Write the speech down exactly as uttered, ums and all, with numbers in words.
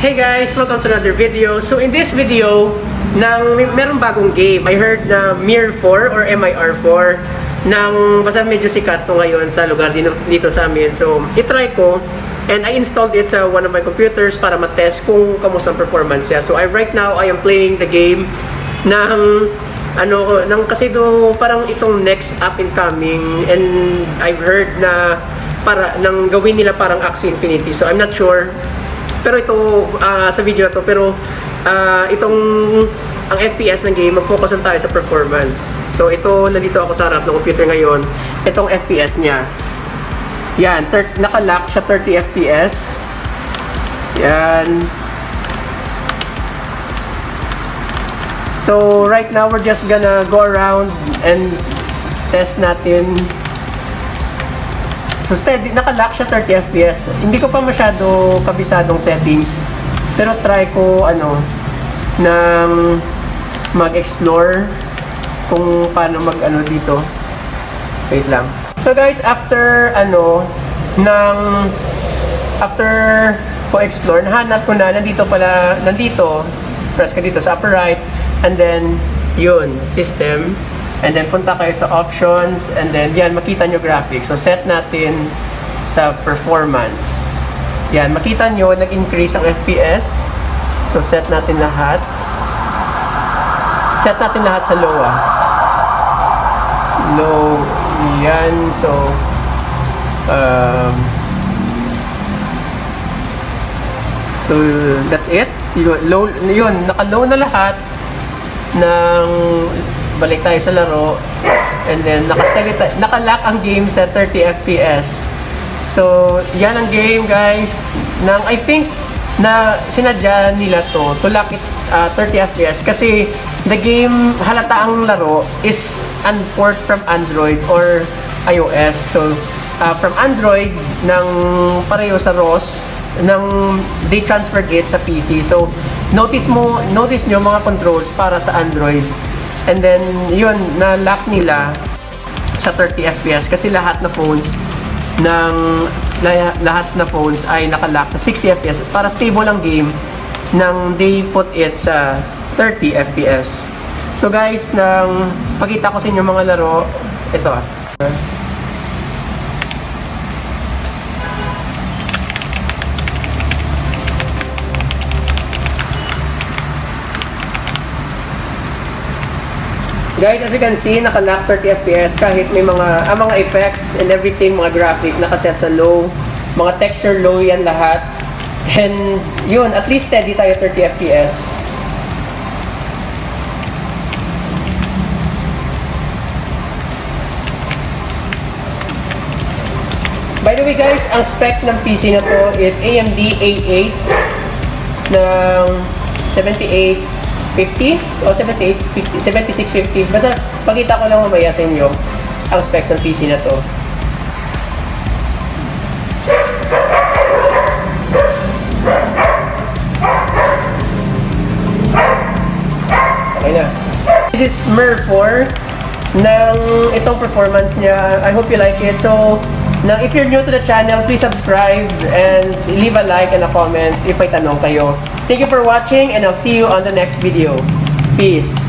Hey guys! Welcome to another video. So in this video, nang may, merong bagong game. I heard na Mir four or M I R four nang basta medyo sikat to ngayon sa lugar dito, dito sa amin. So itry ko and I installed it sa one of my computers para matest kung kamusta ang performance niya. So I, right now, I am playing the game ng ano, nang kasi do parang itong next up and coming, and I've heard na para nang gawin nila parang Axie Infinity. So I'm not sure. Pero ito uh, sa video to, pero uh, itong ang F P S ng game, mag-focus lang tayo sa performance. So ito, nandito ako sa harap ng computer ngayon. Itong F P S niya. Yan, naka-lock siya thirty F P S. Yan. So right now we're just gonna go around and test natin. So steady, naka-lock siya thirty F P S. Hindi ko pa masyado kabisadong settings. Pero try ko ano nang mag-explore kung paano mag-ano dito. Wait lang. So guys, after ano nang after ko explore, nahanap ko na nandito pala, nandito, press ka dito sa upper right, and then yun, system. And then punta kayo sa options, and then yan, makita nyo graphics. So set natin sa performance. Yan, makita nyo nag-increase ang F P S. So set natin lahat. Set natin lahat sa low ah. Low. Yan. So um, so that's it. Yun, low, yun, naka-low na lahat ng balik tayo sa laro, and then naka-steady tayo, naka-lock ang game sa thirty F P S. So yan ang game guys, nang I think na sinadya nila to to lock it uh, thirty F P S kasi the game, halata ang laro is unport from Android or iOS. So uh, from Android ng pareho sa R O S, nang they transferred it sa P C. So notice mo, notice nyo mga controls para sa Android. And then, yun, na-lock nila sa thirty F P S kasi lahat na phones ng lahat na phones ay naka-lock sa sixty F P S para stable ang game nang they put it sa thirty F P S. So guys, nang pakita ko sa inyo mga laro, ito ah. Guys, as you can see, naka-lock thirty F P S kahit may mga, ah, mga effects and everything, mga graphic, nakaset sa low, mga texture low yan lahat. And yun, at least steady tayo thirty F P S. By the way guys, ang spec ng P C na to is A M D A eight ng seventy-eight fifty o seventy-eight fifty, seventy-six fifty. Basta pakita ko lang mamaya sa inyo ang specs ng P C na to. Okay na. This is Mir four ng itong performance niya. I hope you like it. So now, if you're new to the channel, please subscribe and leave a like and a comment if may tanong kayo. Thank you for watching, and I'll see you on the next video. Peace!